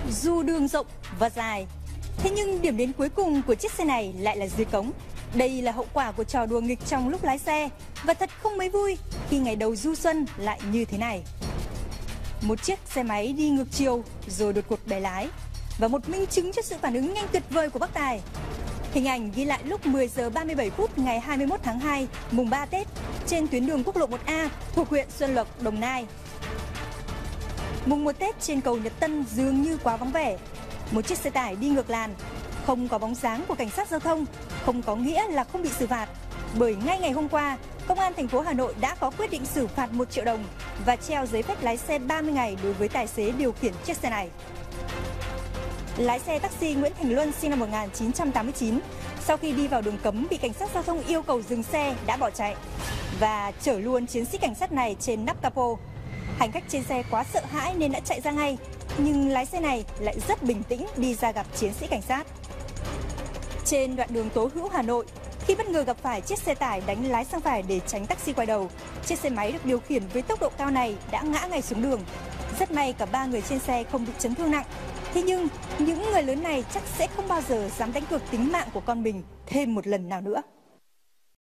Dù đường rộng và dài, thế nhưng điểm đến cuối cùng của chiếc xe này lại là dưới cống. Đây là hậu quả của trò đùa nghịch trong lúc lái xe và thật không mấy vui khi ngày đầu du xuân lại như thế này. Một chiếc xe máy đi ngược chiều rồi đột ngột bẻ lái và một minh chứng cho sự phản ứng nhanh tuyệt vời của bác tài. Hình ảnh ghi lại lúc 10 giờ 37 phút ngày 21 tháng 2, mùng 3 Tết, trên tuyến đường quốc lộ 1A thuộc huyện Xuân Lộc, Đồng Nai. Mùng 1 Tết trên cầu Nhật Tân dường như quá vắng vẻ. Một chiếc xe tải đi ngược làn, không có bóng dáng của cảnh sát giao thông, không có nghĩa là không bị xử phạt. Bởi ngay ngày hôm qua, Công an thành phố Hà Nội đã có quyết định xử phạt 1 triệu đồng và treo giấy phép lái xe 30 ngày đối với tài xế điều khiển chiếc xe này. Lái xe taxi Nguyễn Thành Luân sinh năm 1989, sau khi đi vào đường cấm bị cảnh sát giao thông yêu cầu dừng xe đã bỏ chạy và chở luôn chiến sĩ cảnh sát này trên nắp capo. Hành khách trên xe quá sợ hãi nên đã chạy ra ngay, nhưng lái xe này lại rất bình tĩnh đi ra gặp chiến sĩ cảnh sát. Trên đoạn đường Tố Hữu, Hà Nội, khi bất ngờ gặp phải chiếc xe tải đánh lái sang phải để tránh taxi quay đầu, chiếc xe máy được điều khiển với tốc độ cao này đã ngã ngay xuống đường. Rất may cả 3 người trên xe không bị chấn thương nặng. Thế nhưng những người lớn này chắc sẽ không bao giờ dám đánh cược tính mạng của con mình thêm một lần nào nữa.